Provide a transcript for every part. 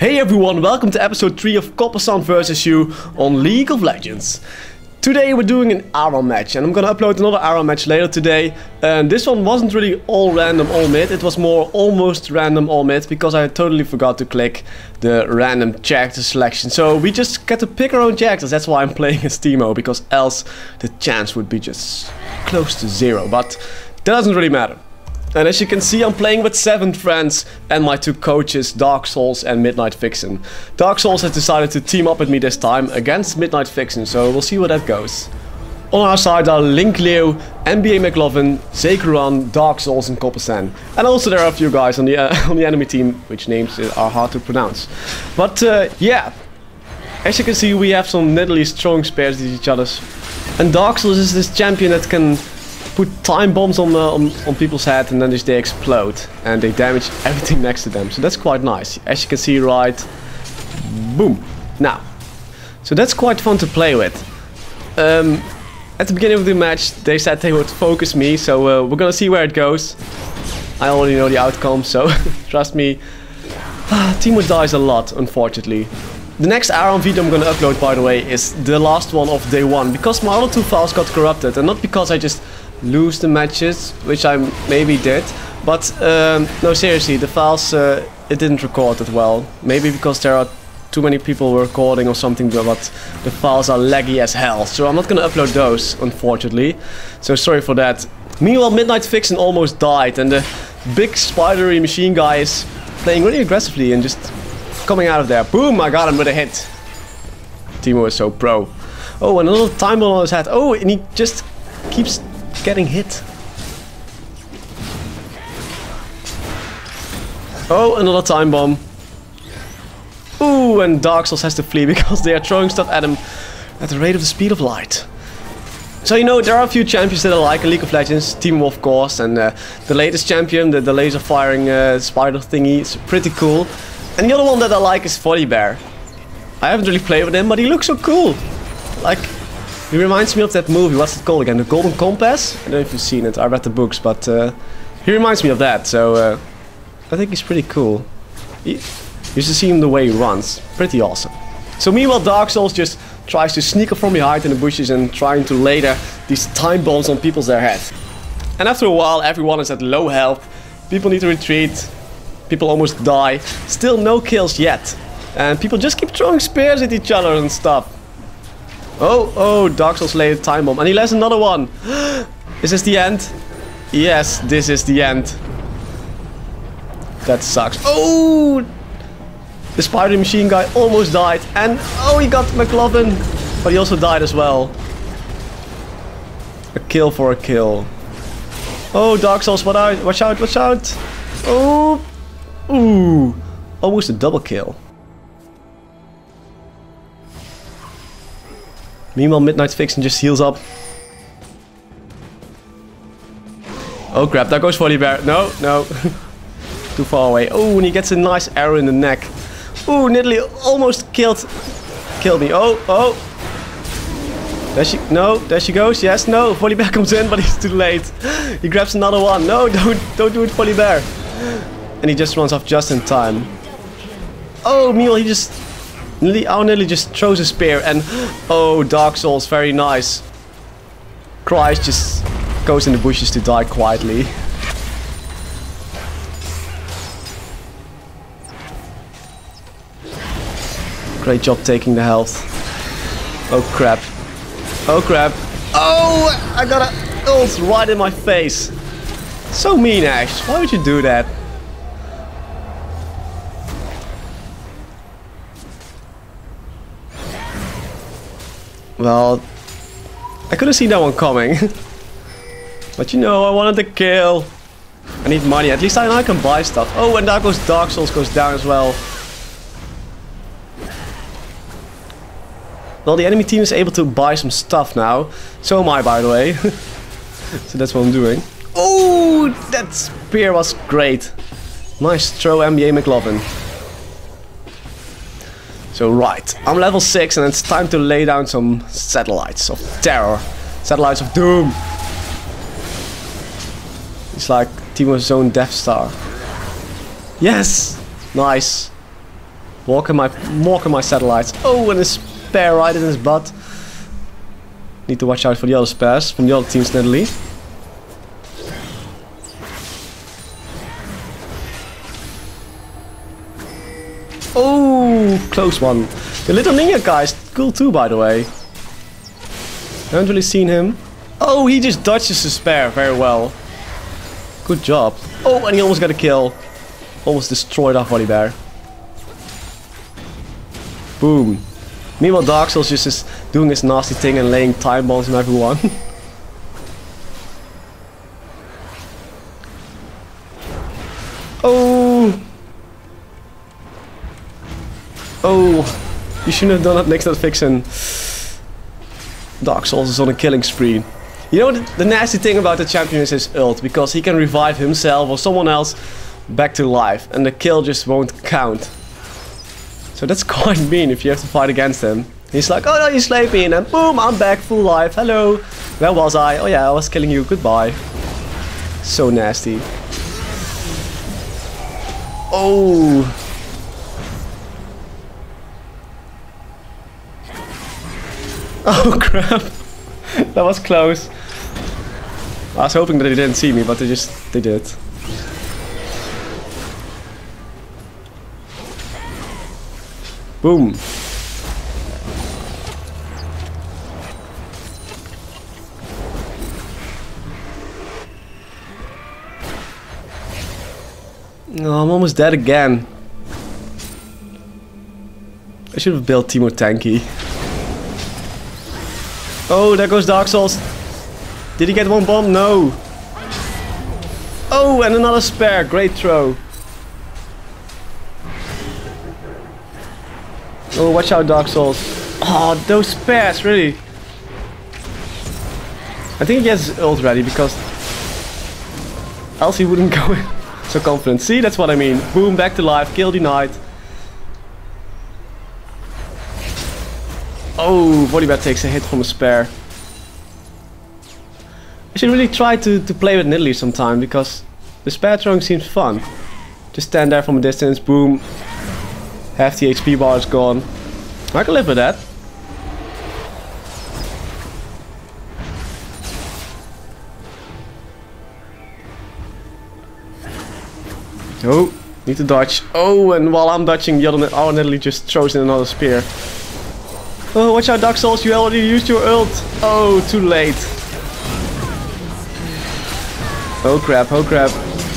Hey everyone, welcome to episode 3 of Coppersan vs you on League of Legends. Today we're doing an ARAM match and I'm gonna upload another ARAM match later today. And this one wasn't really all random all mid, it was more almost random all mid because I totally forgot to click the random character selection. So we just get to pick our own characters, that's why I'm playing as Teemo, because else the chance would be just close to zero, but that doesn't really matter. And as you can see, I'm playing with 7 friends and my 2 coaches, Dark Souls and Midnight Vixen. Dark Souls has decided to team up with me this time against Midnight Vixen, so we'll see where that goes. On our side are Linkleo, NBA McLovin, Zekruan, Dark Souls and Coppersan. And also there are a few guys on the enemy team, which names are hard to pronounce. But yeah, as you can see we have some nearly strong spears with each other. And Dark Souls is this champion that can put time bombs on people's head and then they explode and they damage everything next to them. So that's quite nice. As you can see, right, boom. Now, so that's quite fun to play with. At the beginning of the match they said they would focus me, so we're gonna see where it goes. I already know the outcome, so trust me. Teemo dies a lot, unfortunately. The next ARAM video I'm gonna upload, by the way, is the last one of day 1, because my other 2 files got corrupted, and not because I just lose the matches, which I maybe did, but no, seriously, the files it didn't record it well. Maybe because there are too many people recording or something, but the files are laggy as hell, so I'm not gonna upload those, unfortunately. So sorry for that. Meanwhile, Midnight Vixen almost died, and the big spidery machine guy is playing really aggressively and just coming out of there. Boom! I got him with a hit. Teemo is so pro. Oh, and another time bomb on his head. Oh, and he just keeps getting hit. Oh, another time bomb. Ooh, and Dark Souls has to flee because they are throwing stuff at him at the rate of the speed of light. So, you know, there are a few champions that I like in League of Legends. Teemo, of course, and the latest champion, the laser firing spider thingy, is pretty cool. And the other one that I like is Volibear. I haven't really played with him, but he looks so cool. Like, he reminds me of that movie, what's it called again? The Golden Compass? I don't know if you've seen it, I read the books, but he reminds me of that, so I think he's pretty cool. You should see him the way he runs, pretty awesome. So meanwhile, Dark Souls just tries to sneak up from behind in the bushes and trying to lay these time bombs on people's head. And after a while, everyone is at low health, people need to retreat, people almost die, still no kills yet. And people just keep throwing spears at each other and stuff. Oh, Dark Souls laid a time bomb. And he lands another one. Is this the end? Yes, this is the end. That sucks. Oh! The spider machine guy almost died. And oh, he got McLovin. But he also died as well. A kill for a kill. Oh, Dark Souls, watch out, watch out. Oh! Ooh! Almost a double kill. Meanwhile, Midnight Vixen just heals up. Oh crap, there goes Volibear. No, no. Too far away. Oh, and he gets a nice arrow in the neck. Oh, nearly almost killed me. Oh. There she goes. Yes, no. Volibear comes in, but he's too late. He grabs another one. No, don't do it, Volibear. And he just runs off just in time. Oh, meanwhile, he just nearly just throws a spear and oh, Dark Souls, very nice. Christ just goes in the bushes to die quietly. Great job taking the health. Oh crap. Oh crap. Oh, I got a ult right in my face. So mean, Ash. Why would you do that? Well, I could have seen that one coming. But you know, I wanted to kill. I need money. At least I can buy stuff. Oh, and there goes Dark Souls goes down as well. Well, the enemy team is able to buy some stuff now. So am I, by the way. So that's what I'm doing. Oh, that spear was great. Nice throw, NBA McLovin. So right, I'm level 6 and it's time to lay down some satellites of terror. Satellites of doom. It's like Teemo's own Death Star. Yes! Nice. Walking my satellites. Oh, and a spare right in his butt. Need to watch out for the other spares from the other teams, Nidalee. Oh, close one. The little ninja guy is cool too, by the way. Haven't really seen him. Oh, he just dodges the spare very well. Good job. Oh, and he almost got a kill. Almost destroyed our Volibear. Boom. Meanwhile, Dark Souls just is doing his nasty thing and laying time bombs on everyone. Oh! Oh! You shouldn't have done that next to that Vixen. Dark Souls is on a killing spree. You know the nasty thing about the champion is his ult, because he can revive himself or someone else back to life, and the kill just won't count. So that's quite mean if you have to fight against him. He's like, oh no, you slayed me, and then boom, I'm back, full life, hello. Where was I? Oh yeah, I was killing you, goodbye. So nasty. Oh. Oh crap. That was close. I was hoping that they didn't see me, but they did. Boom. Oh, I'm almost dead again. I should have built Teemo tanky. Oh, there goes Dark Souls. Did he get one bomb? No. Oh, and another spare. Great throw. Oh, watch out, Dark Souls. Oh, those spares, really. I think he has his ult ready, because else he wouldn't go in so confident. See, that's what I mean. Boom, back to life, kill denied. Oh, Volibear takes a hit from a spare. I should really try to play with Nidalee sometime, because the spare throwing seems fun. Just stand there from a distance, boom. Half the HP bar is gone. I can live with that. Oh, need to dodge. Oh, and while I'm dodging, our Nidalee just throws in another spear. Oh, watch out, Dark Souls, you already used your ult. Oh, too late. Oh crap, oh crap.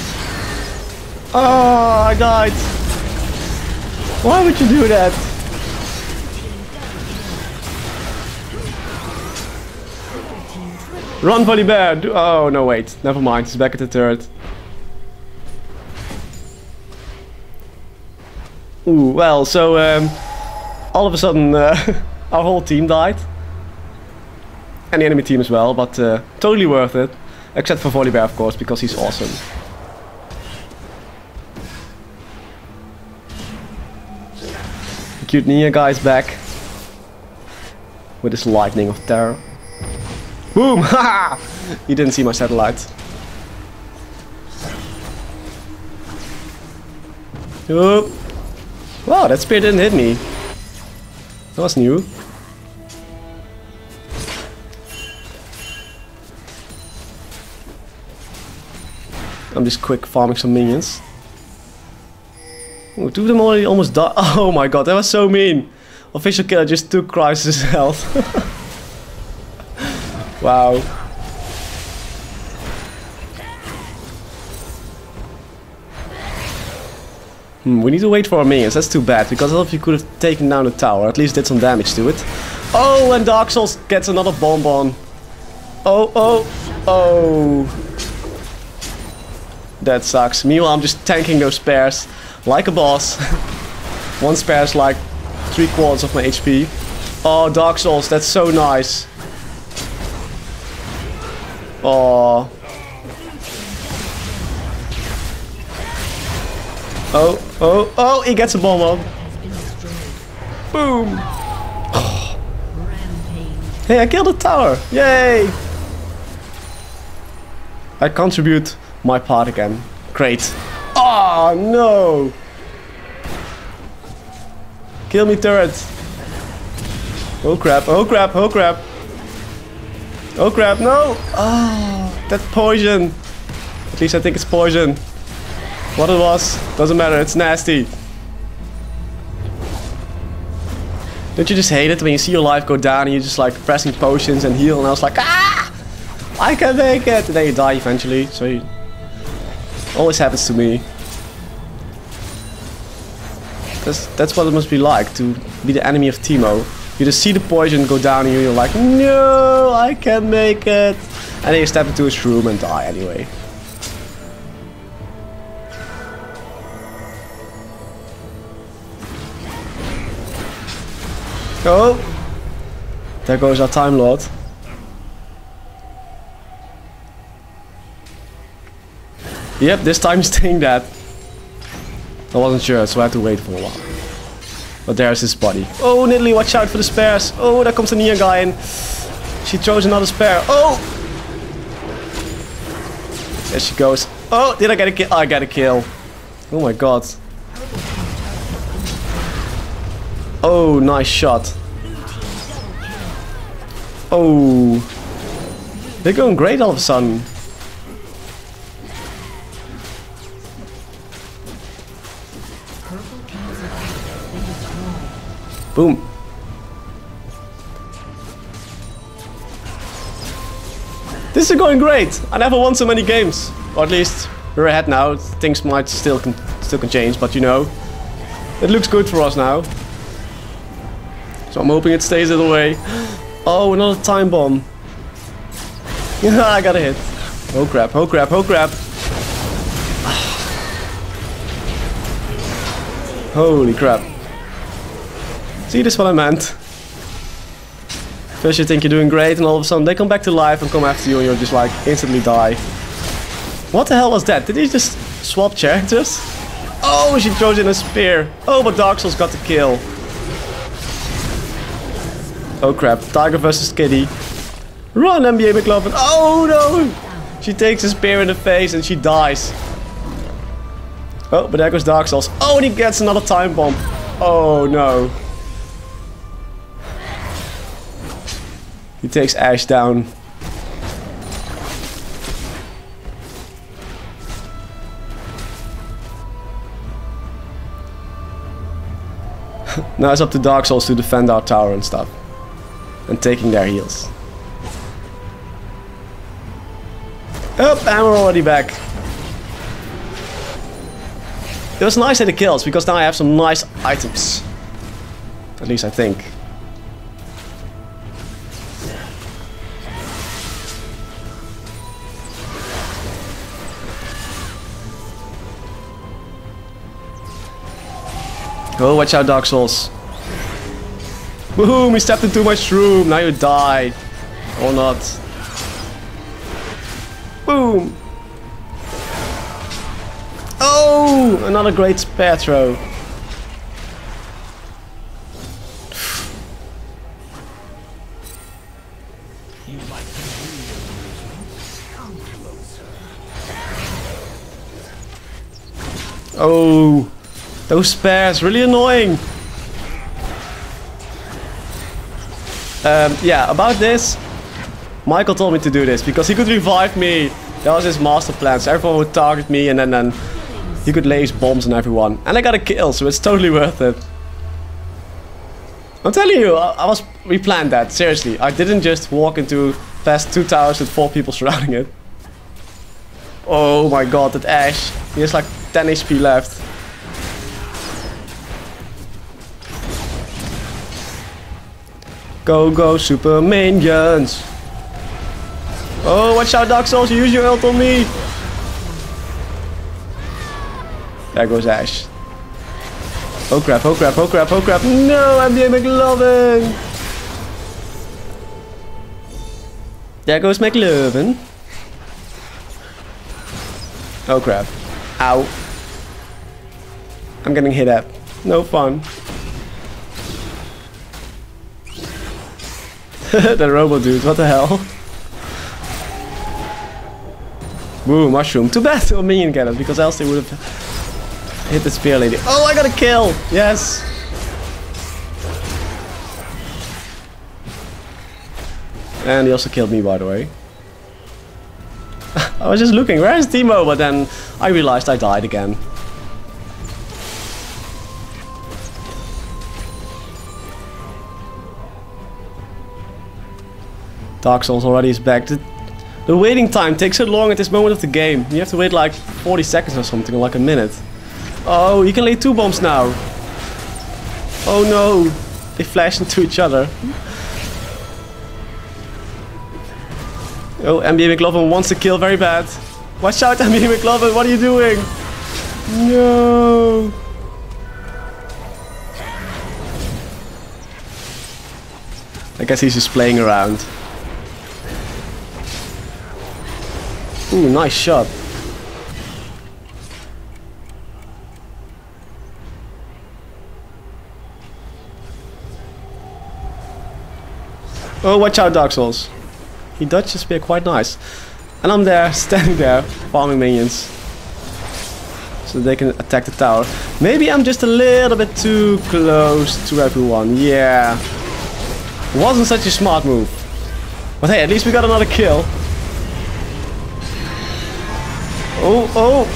Oh, I died. Why would you do that? Run, Volibear! Oh, no, wait. Never mind, he's back at the turret. Ooh, well, so, all of a sudden, our whole team died. And the enemy team as well, but totally worth it. Except for Volibear, of course, because he's awesome. The cute Nia guy is back. With his lightning of terror. Boom! Haha! He didn't see my satellite. Oh. Wow, that spear didn't hit me. That was new. I'm just quick farming some minions. Ooh, two of them already almost died. Oh my god, that was so mean. Official killer just took Crisis' health. Wow. We need to wait for our minions. That's too bad, because I thought you could have taken down the tower. At least did some damage to it. Oh, and Dark Souls gets another bonbon. Oh, oh, oh. That sucks. Meanwhile, I'm just tanking those spares like a boss. One spare is like 3/4 of my HP. Oh, Dark Souls, that's so nice. Oh. Oh, oh, oh, he gets a bomb up. Boom. Oh. Hey, I killed the tower. Yay. I contribute my part again. Great. Oh, no. Kill me, turret. Oh crap, oh crap, oh crap. Oh crap, no! Oh, that poison. At least I think it's poison. What it was, doesn't matter, it's nasty. Don't you just hate it when you see your life go down and you're just like pressing potions and heal and I was like, ah! I can make it! And then you die eventually, so you... always happens to me. That's what it must be like to be the enemy of Teemo. You just see the poison go down and you're like, no, I can't make it. And then you step into his room and die anyway. Oh, there goes our Time Lord. Yep, this time he's staying dead. I wasn't sure, so I had to wait for a while. But there's his body. Oh, Nidalee, watch out for the spares. Oh, there comes the Neon guy in. She throws another spare. Oh! There she goes. Oh, did I get a kill? I got a kill. Oh my god. Oh, nice shot. Oh. They're going great all of a sudden. Boom. This is going great. I never won so many games. Or at least we're ahead now. Things might still can change, but you know. It looks good for us now. So I'm hoping it stays that way. Oh, another time bomb. I got a hit. Oh crap, oh crap, oh crap. Holy crap. See, this is what I meant. First you think you're doing great and all of a sudden they come back to life and come after you and you're just like instantly die. What the hell was that? Did he just swap characters? Oh, she throws in a spear. Oh, but Dark Souls got the kill. Oh crap, Tiger versus Kitty. Run, NBA McLovin. Oh no! She takes a spear in the face and she dies. Oh, but there goes Dark Souls. Oh, and he gets another time bomb. Oh no. He takes Ashe down. Now it's up to Dark Souls to defend our tower and stuff. And taking their heals. Oh, and we're already back. It was nice at the kills, because now I have some nice items. At least I think. Oh, watch out, Dark Souls. Boom, he stepped into my shroom. Now you die. Or not. Boom. Oh, another great spear throw. Oh, those spares, really annoying. Yeah, about this, Michael told me to do this because he could revive me. That was his master plan. So everyone would target me and then he could lace bombs on everyone. And I got a kill, so it's totally worth it. I'm telling you, we planned that, seriously. I didn't just walk into past 2 towers with 4 people surrounding it. Oh my god, that Ashe. He has like 10 HP left. Go, go, super minions. Oh, watch out, Dark Souls, you use your ult on me. There goes Ashe. Oh crap, oh crap, oh crap, oh crap. No, NBA McLovin. There goes McLovin. Oh crap. Ow. I'm getting hit at. No fun. That robo dude, what the hell? Woo, mushroom. Too bad a minion get it, because else they would have hit the spear lady. Oh, I got a kill! Yes! And he also killed me, by the way. I was just looking, where is Teemo? But then I realized I died again. Dark Souls already is back. The waiting time takes so long at this moment of the game. You have to wait like 40 seconds or something, or like a minute. Oh, you can lay 2 bombs now. Oh no, they flash into each other. Oh, NBA McLovin wants to kill very bad. Watch out, NBA McLovin, what are you doing? No. I guess he's just playing around. Ooh, nice shot. Oh, watch out, Dark Souls. He dodged his spear quite nice. And I'm there, standing there, farming minions. So they can attack the tower. Maybe I'm just a little bit too close to everyone. Yeah. Wasn't such a smart move. But hey, at least we got another kill. Oh, oh.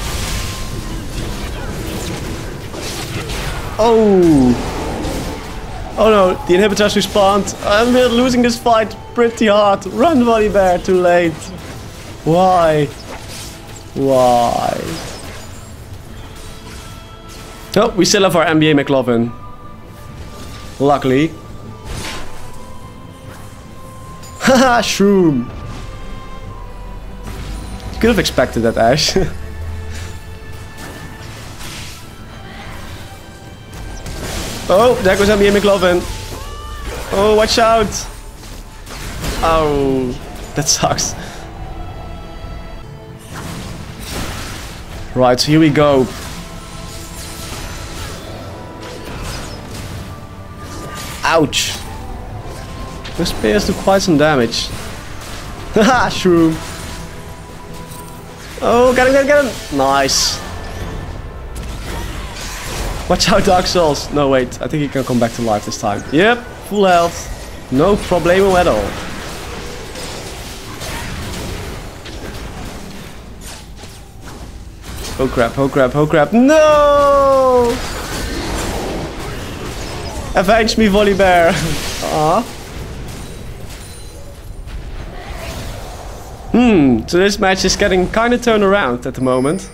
Oh. Oh no, the inhibitors respawned. We're losing this fight pretty hard. Run, Volibear, too late. Why? Why? Oh, we still have our NBA McLovin. Luckily. Haha, Shroom. You could have expected that, Ash. Oh, there goes NBA McLovin. Oh, watch out. Oh, that sucks. Right, so here we go. Ouch. Those spears do quite some damage. Haha, Shroom. Oh, get him, get him. Nice. Watch out, Dark Souls. No, wait. I think he can come back to life this time. Yep, full health. No problemo at all. Oh crap, oh crap, oh crap. No! Avenge me, Volibear. Aww. So this match is getting kind of turned around at the moment.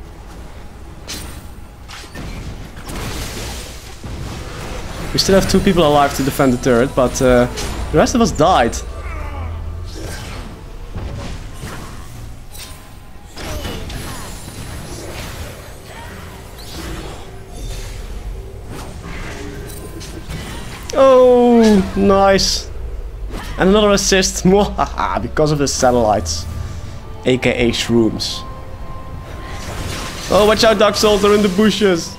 We still have 2 people alive to defend the turret, but the rest of us died. Oh, nice. And another assist. Because of the satellites. AKA Shrooms. Oh, watch out, Dark Souls, they're in the bushes.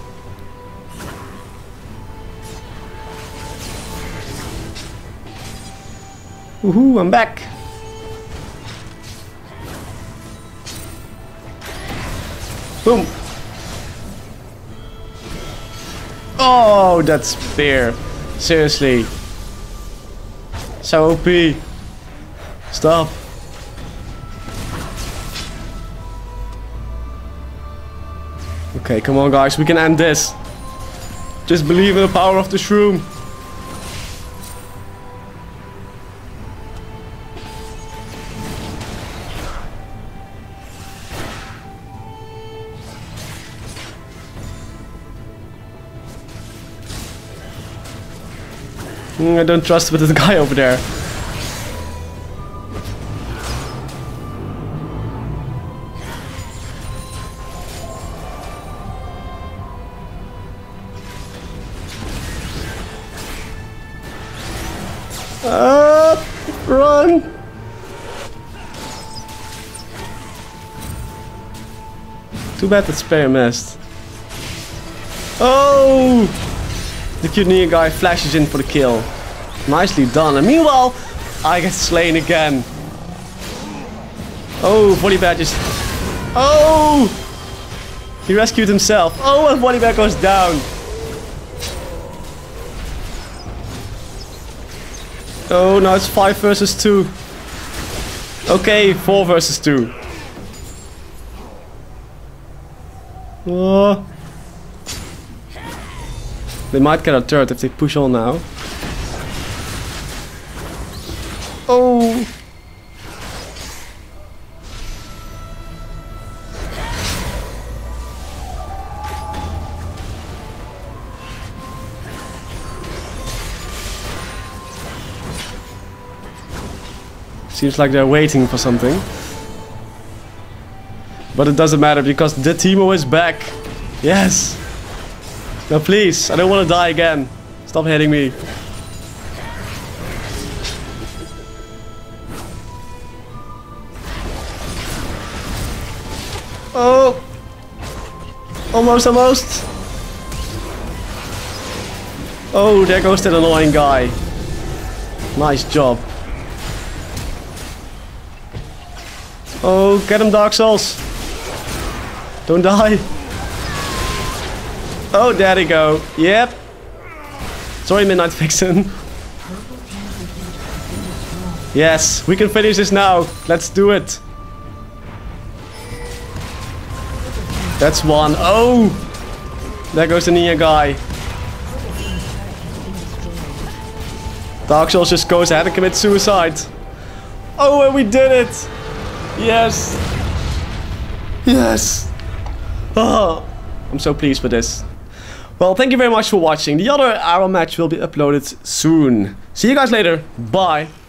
Woohoo, I'm back. Boom. Oh, that spear. Seriously. So OP. Stop. Okay, come on guys, we can end this. Just believe in the power of the shroom. I don't trust with the guy over there. Run! Too bad that spear missed. Oh! The cute Nia guy flashes in for the kill. Nicely done. And meanwhile, I get slain again. Oh, Volibear just... Oh! He rescued himself. Oh, and Volibear goes down. Oh, now it's 5 versus 2. Okay, 4 versus 2. Oh. They might get a turret if they push on now. Oh. Seems like they're waiting for something. But it doesn't matter because the Teemo is back. Yes. Now please, I don't want to die again. Stop hitting me. Oh. Almost, almost. Oh, there goes that annoying guy. Nice job. Oh, get him, Dark Souls. Don't die. Oh, there they go. Yep. Sorry, Midnight Vixen. Yes, we can finish this now. Let's do it. That's one. Oh! There goes the Nia guy. Dark Souls just goes ahead and commits suicide. Oh, and we did it! Yes! Yes! Oh, I'm so pleased with this. Well, thank you very much for watching. The other Arrow match will be uploaded soon. See you guys later. Bye!